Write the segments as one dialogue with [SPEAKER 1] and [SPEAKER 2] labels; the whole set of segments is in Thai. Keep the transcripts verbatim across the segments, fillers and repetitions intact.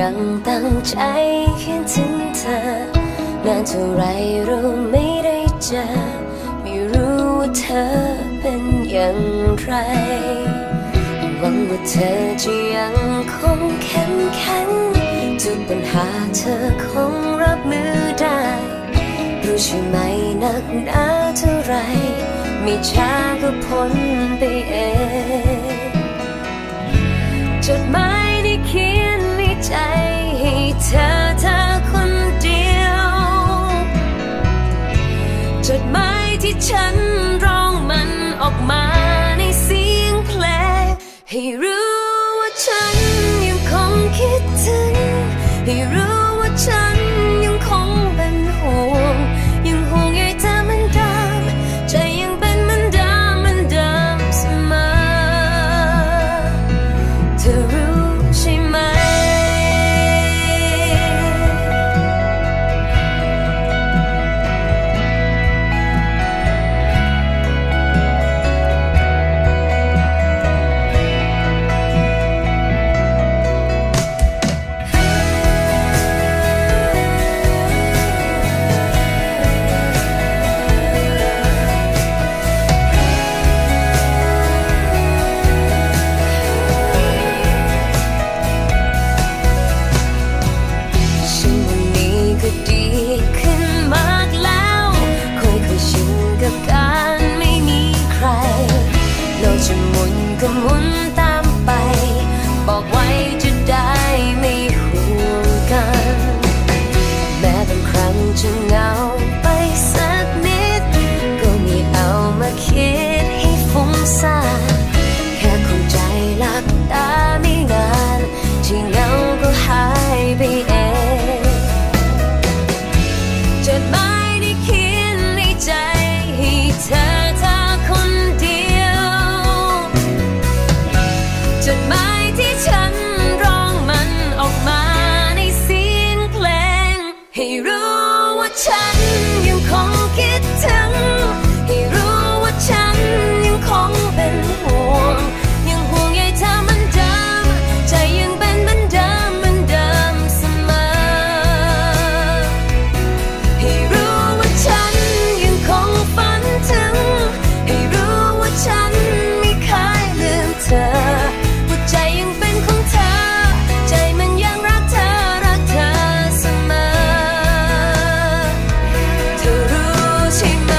[SPEAKER 1] ยังตั้งใจเขียนถึงเธอนานเท่าไรเราไม่ได้เจอไม่รู้ว่าเธอเป็นอย่างไรหวังว่าเธอจะยังคงเข้มแข็งทุกปัญหาเธอคงรับมือได้รู้ใช่ไหมนักหนาเท่าไรไม่ช้าก็พ้นไปเองจดหมายที่เขียนในใจให้เธอเธอคนเดียวจดหมายที่ฉันร้องมันออกมาในเสียงเพลงให้รู้ว่าฉันยังคงคิดถึงให้รู้ว่าฉันยังคงเป็นห่วงยังห่วงใยเธอเหมือนเดิมใจยังเป็นเหมือนเดิมเหมือนเดิมเสมอเธอรู้ใช่ไหมจะหมุนก็หมุนตามไปบอกไว้จะได้ไม่ห่วงกันแม้บางครั้งจะเหงาไปสักนิดก็ไม่เอามาคิดให้ฟุ้งซ่านแค่เข้าใจหลับตาไม่นานที่เหงาก็หายไปเองจดหมายที่เขียนในใจให้เธอจดหมายที่ฉันร้องมันออกมาในเสียงเพลงให้รู้ว่าฉันยังคงคิดถึงให้รู้ว่าฉันยังคงเป็นห่วงยังห่วงใยเธอเหมือนเดิมใจยังเป็นเหมือนเดิมเหมือนเดิมเสมอให้รู้ว่าฉันยังคงฝันถึงให้รู้ว่าฉันไม่เคยลืมเธอใจยังเป็นของเธอใจมันยังรักเธอรักเธอเสมอเธอรู้ใช่ไหม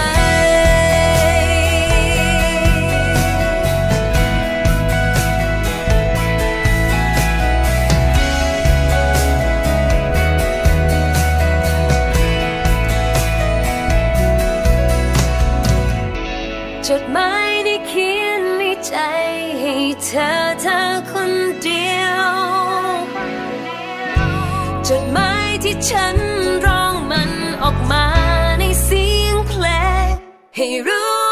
[SPEAKER 1] จดหมายที่เขียนในใจให้เธอเธอคนเดียวจดหมายที่ฉันร้องมันออกมาในเสียงเพลงให้รู้